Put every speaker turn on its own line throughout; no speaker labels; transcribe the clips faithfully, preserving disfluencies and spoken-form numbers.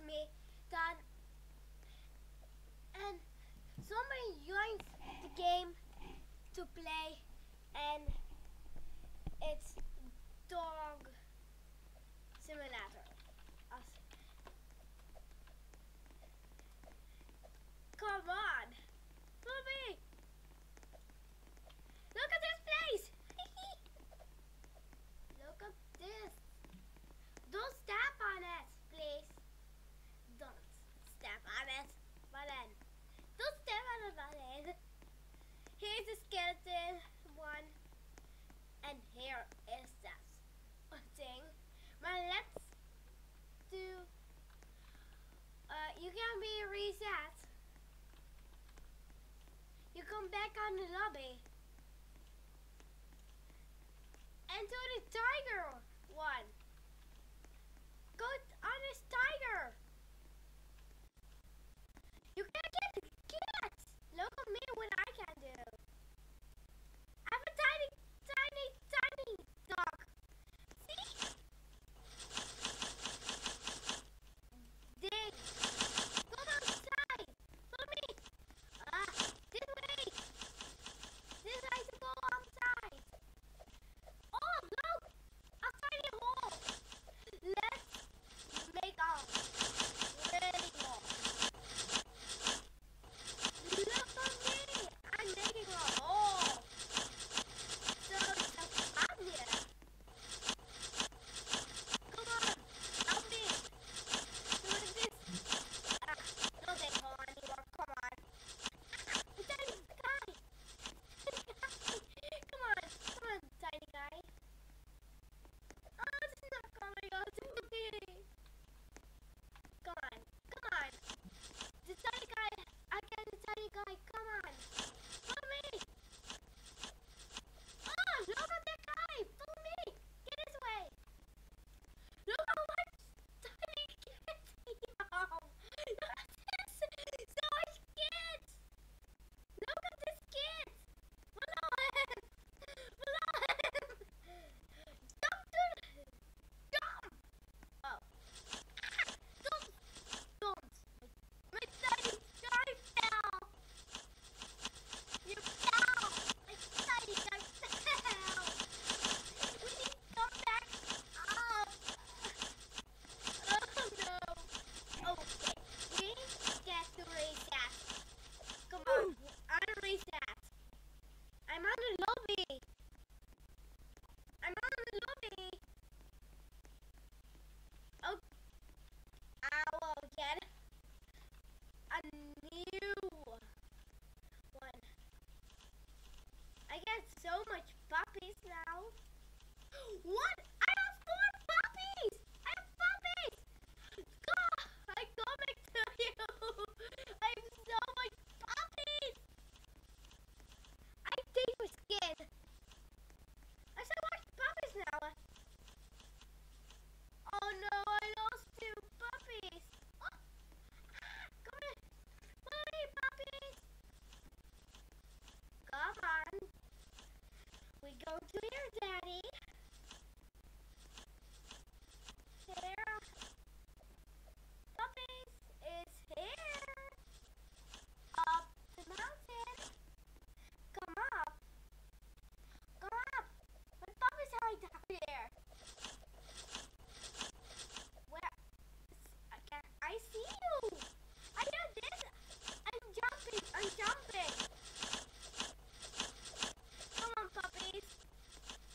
me done, and somebody joins the game to play, and it's Dog Simulator. Us- Come on, Bobby! Look at this place! Look at this. Don't step on it, please. Don't step on it, Button. Don't step on the button. Here's the skeleton one, and here is that thing. But let's do. Uh, you can be reset. You come back on the lobby. And to the tiger one. Go on this tiger. You can get the kids. Look at me what I can do. I have a tiny, tiny, tiny dog. See? Dig. Come outside. Follow me. Ah, this way. This way to go outside. Oh, look! A tiny hole. Let's make a really hole. Look at me! I'm making a hole. So it's a fun here. Come on, help me. Do this. Ah, don't take hole anymore. Come on. Ah, the tiny guy. Come on, come on, tiny guy. Oh, this is not coming out to me. Come on, come on. The tiny guy, I get the tiny guy, come on. Follow me. Oh, look at that guy. Follow me. Get this way. Look how much tiny kids he has. Look at this. So much kids. Look at this kid. Follow him. Follow him. Jump to the... Jump. Oh. Don't. Don't. My tiny guy fell. You fell. My tiny guy fell. We need to come back up. Oh no. Okay. We get to reset. Come on. I'm reset. I'm on the lobby. I'm on the lobby. Oh. I will get a new one. I get so much puppies now. What? I have four puppies! I have puppies! God, I come back to you! I have so much puppies! I take my skin. I have so much puppies now. Oh no, I lost two puppies. Oh. Ah, come here. Follow me, puppies. Come on. We go to your daddy. Here. Puppies is here. Up the mountain. Come up. Come up. My puppies are down here. Where? I can I see you. I do this. I'm jumping. I'm jumping. Come on, puppies.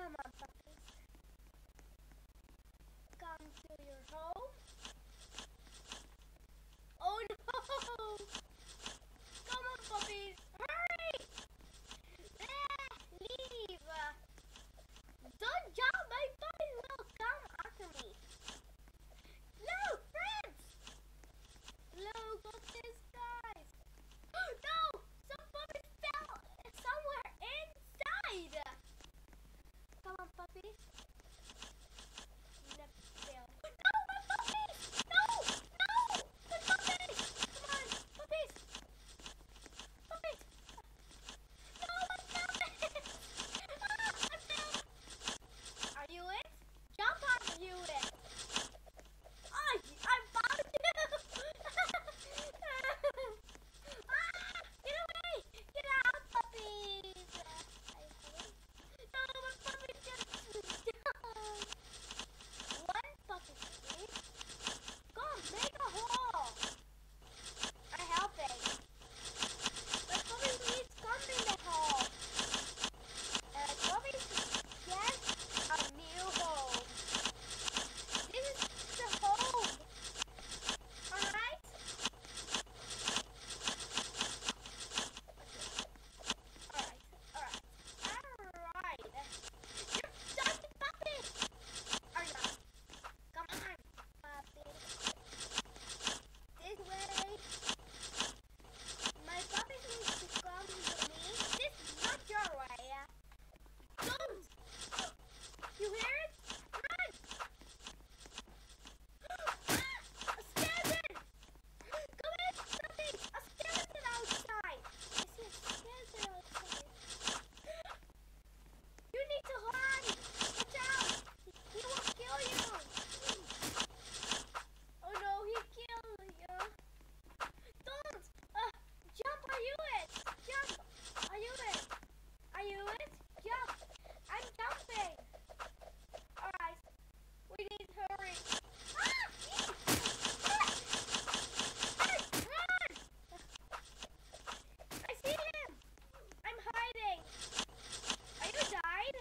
Come on, puppies. Come to your home. Oh no! Come on, puppies. Hurry! Ah, leave. Don't jump. My puppies will come after me. No, friends. Look at this, guys. No! Some puppies fell somewhere inside. Come on, puppies. Never fail. No, my puppies! No! No! My puppies! Come on, puppies! Puppies! No, my puppies! Ah, I fell! Are you it? Jump on you it! Ah, I found you! Ah, get away! Get out, puppies! No, my puppy just died. One puppy, please. Go make a hole. I'm helping. My puppy needs come in the hole. And puppy get a new home. This is the home. Alright? Alright, alright. Alright. You're dirty puppy! Are you? Come on, puppy. This way. My puppy needs to come to me. This is not your way. Don't! You hear it? Run! Ah, a skeleton! Come in, puppy! A skeleton outside! I see a skeleton outside. You need to run! Watch out! He will kill you! Oh no, he killed you! Don't! Uh, jump! Are you it? Jump! Are you it? Are you it? Jump! I'm jumping! Alright, we need to hurry. Ah! Ah! Hey, run! I see him! I'm hiding! Are you died?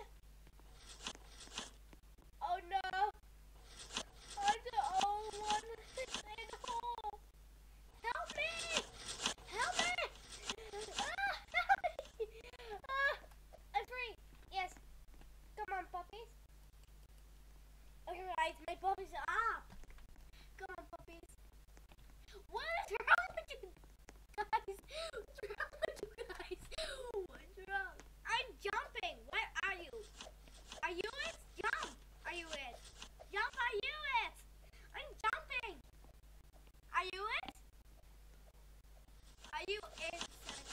Oh no! I'm the only one in the hole! Help me! Help me! Ah! Help me! Ah! I'm free! Yes! Come on, puppies! Alright, my puppies are up! Come on, puppies! What is wrong with you guys? What's wrong with you guys? What's wrong? I'm jumping! Where are you? Are you it? Jump! Are you it? Jump! Are you it? I'm jumping! Are you it? Are you inside?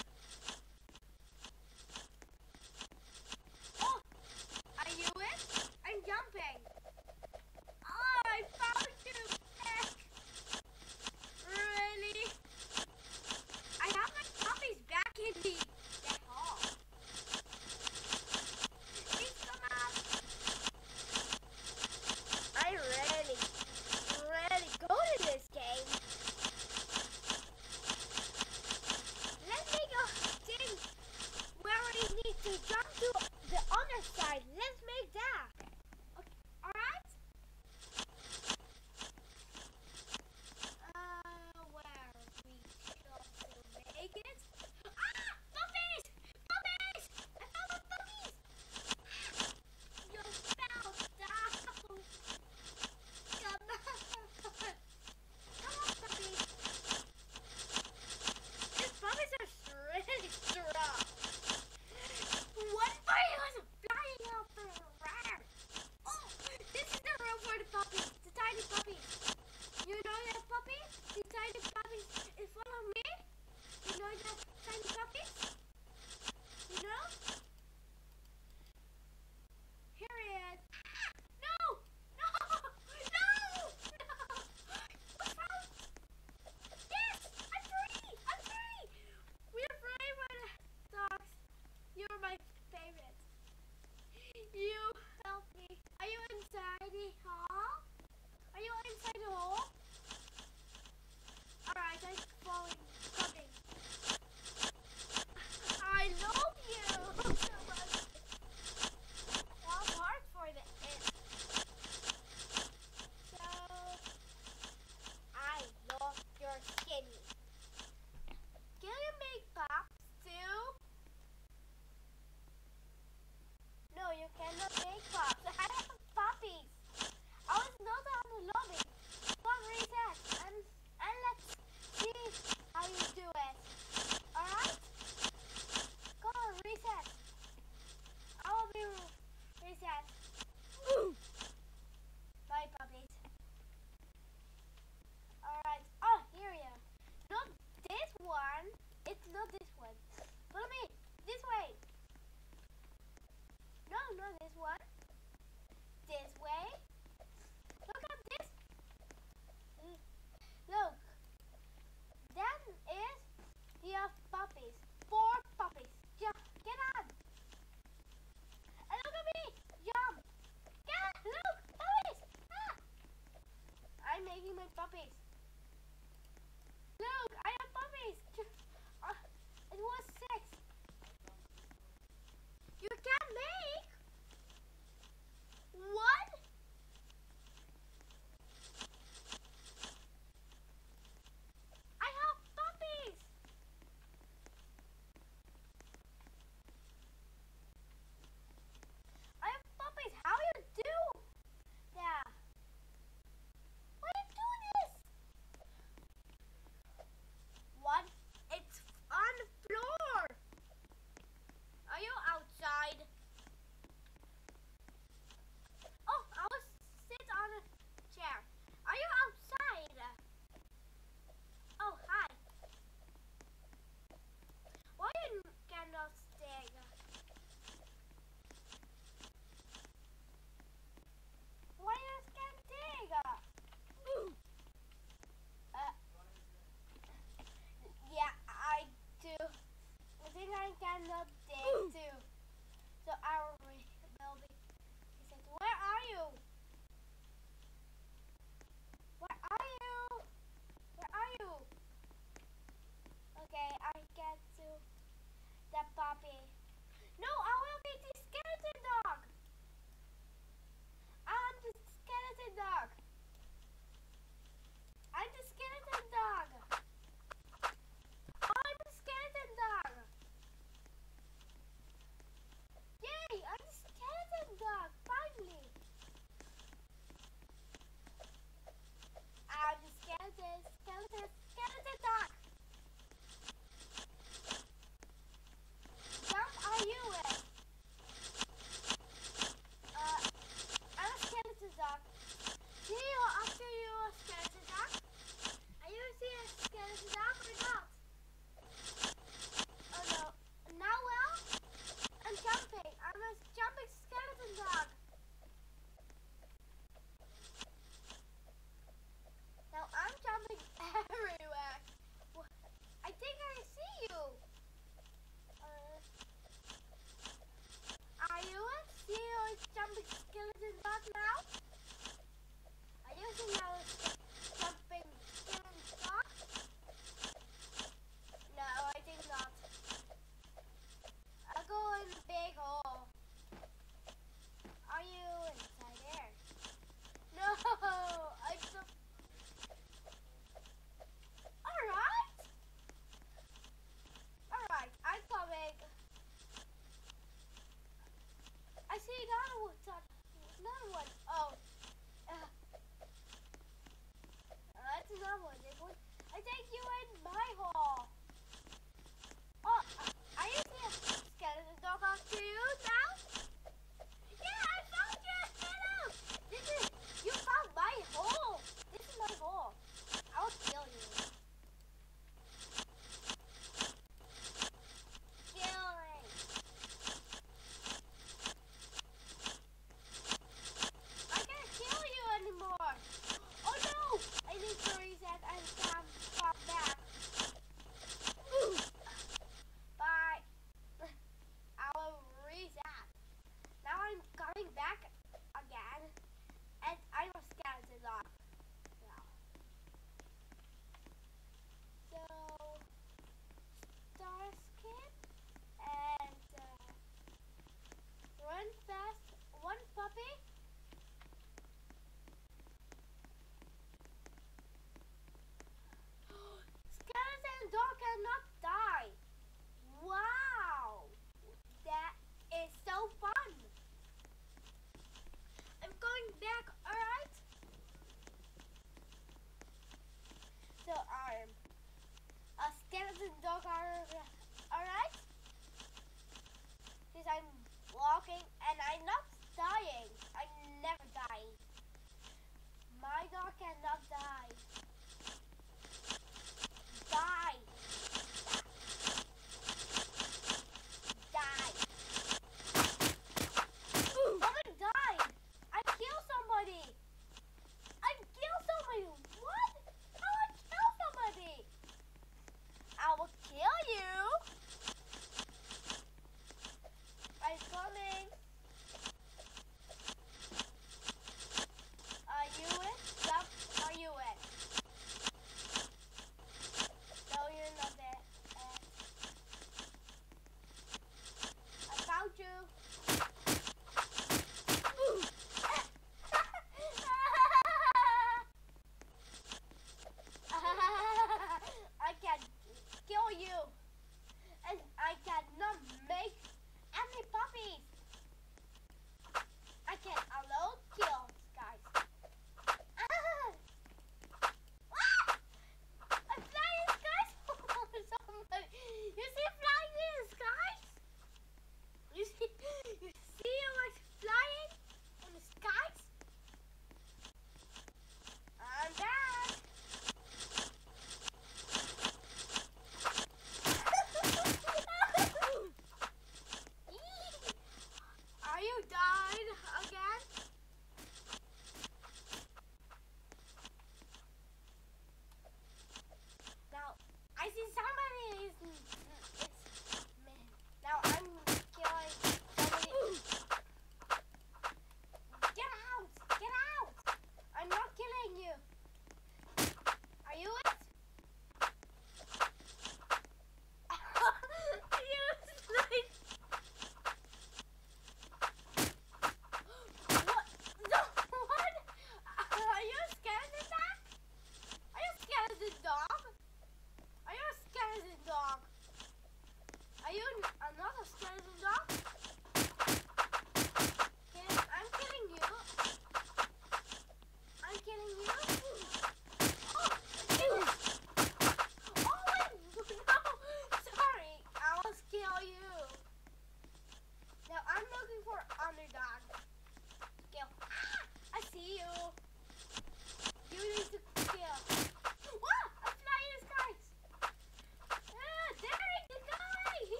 Oh! Are you it? I'm jumping! Oh, I found you! Heck! Really? I have my puppies back in the, the hall. Please come out. I really, really go to this game. Let's make a thing where we need to jump to the other side. Let's make that. Okay. Alright? Uh, where we shall make it? Ah! Puppies! Puppies! I found my puppies! You fell down! Come on! Come on, puppies! These puppies are really strong! One puppy was flying up around! Oh! This is the room for the puppies! The tiny puppies! You know that puppy? The tiny puppies in front of me? You know that tiny puppies? You know? Here he is. No! No! No! No! What's wrong? Yes! I'm free! I'm free! We're free for the dogs. You're my favorite. You help me. Are you inside the hall? Are you inside the hall? Alright, I'm falling. Coming. I love you so much. How hard puppies. Look, I have puppies. Uh, it was six. You can make? What? I have puppies. I have puppies. How you do that? Why you do this? What? It's on the floor. Are you outside? Oh, I was sit on a chair. Are you outside? Oh, hi. Why you cannot stay? Why you can't dig? Uh, yeah, I do. I think I cannot dig too. So I will be. He said, "Where are you? Where are you? Where are you?" Okay, I get to the puppy. No, I will be the skeleton dog. I'm the skeleton dog. I'm the skeleton dog. I'm the skeleton dog. Yay, I'm the skeleton dog, finally. I'm the skeleton, skeleton, skeleton dog. Jump, are you in? Uh, I'm a skeleton dog. See you after you a skeleton dog? Are you see a skeleton dog or not? Oh no. Now well, I'm jumping. I'm a jumping skeleton dog. Now I'm jumping everywhere. I think I see you. Uh, are you a see you a jumping skeleton dog now? Are you see now a jumping skeleton dog? No, I think not. I'll go in the big hole. Are you inside there? No, I just. Alright. Alright, I'm coming. I see another one. Another one. Oh. Uh, that's another one. Big one. I take you in my hole. Oh, uh, are you see a skeleton dog after you now? Yeah, I found you. Hello. This is you found my hole. This is my hole. I will kill you. Killing. I can't kill you anymore. Oh no! I need to reset and come, come back. Bye. I will reset. Now I'm coming back again, and I'm a skeleton dog. Now. So, star skip and uh, run fast. One puppy. Skeleton dog cannot die. Wow, that is so fun. I'm going back, alright? So I'm a skeleton dog, alright? Since I'm walking and I'm not dying. I'm never dying. My dog cannot die. Die. Die. Someone died. I killed somebody. I killed somebody. What? How I kill somebody? I will kill you. I'm coming. Are you in? Stop. Are you in?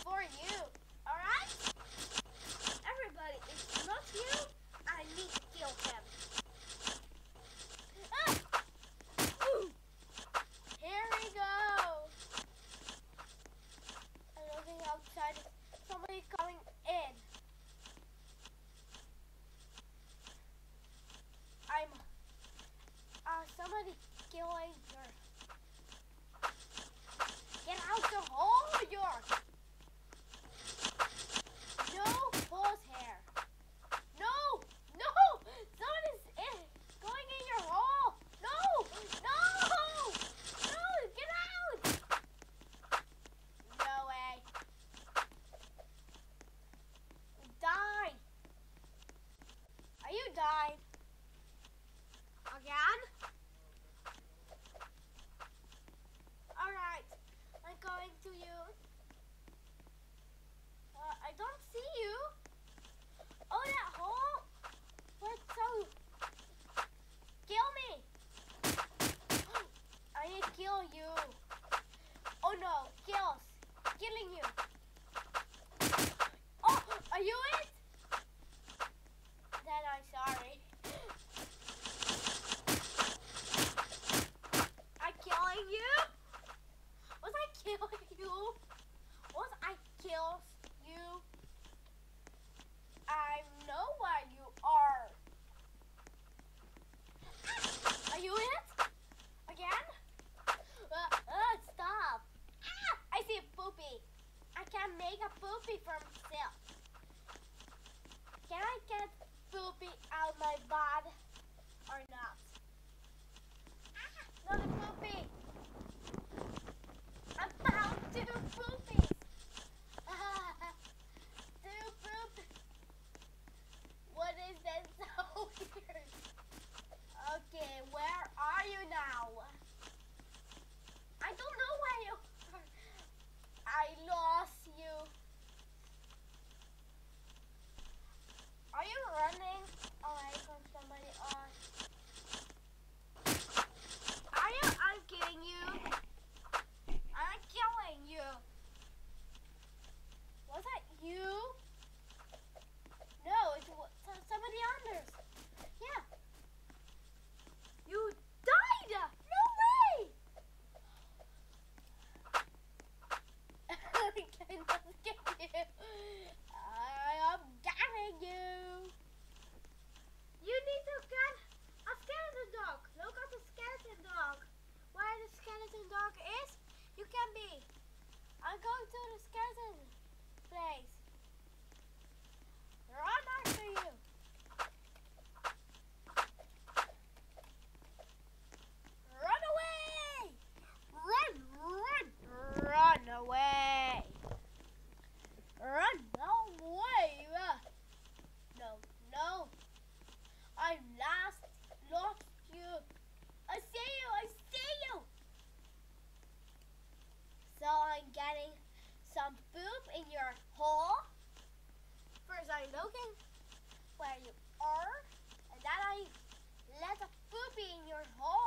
for you. Alright? Everybody, it's not you. I need to kill him. Ah! Ooh. Here we go. I'm looking outside. Somebody coming in. I'm uh somebody killing your get out the hole, York. No false hair. No, no, someone is in, going in your hole. No, no, no, get out. No way. Die. Are you died? Again? Alright, I'm going to you. Uh, I don't see you. Oh, that hole? What's so... Kill me. I need to kill you. Oh no, kills. Killing you. Oh, are you it? Then I'm sorry. I'm killing you? Was I killing you? Was I kills you? I know where you are. Are you it? Again? Uh, uh, stop. Ah, I see a poopy. I can make a poopy for myself. Can I get poopy out my body or not? Ah, not a poopy. I found two poopies. Two poop. What is that so weird? Okay, where are you now? I don't know where you are. I lost you. Are you running away from somebody or are you? I'm killing you. I'm killing you. Was that you? No, it was somebody else. Yeah. You died! No way! I cannot get you. I am getting you. You need to get a skeleton dog. Look at the skeleton dog. Where the skeleton dog is, you can be. I'm going to the skeleton place. Run after you. Run away! Run, run, run away! Run away! No, no. I last lost you. I see you, I see you! So I'm getting some poop in your hole. First I'm looking where you are, and then I let a poopy in your hole.